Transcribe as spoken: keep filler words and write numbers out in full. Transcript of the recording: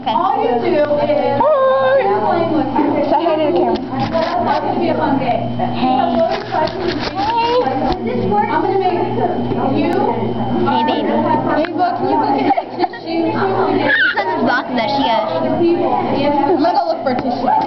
Okay. All you do is explain what you do. Say hey to the camera. That's not going to be a fun game. Hey. Does this work? I'm going to make you. Hey, baby. Hey, Bo, can you go get a tissue? This is box that she has. I'm going to go look for a tissue.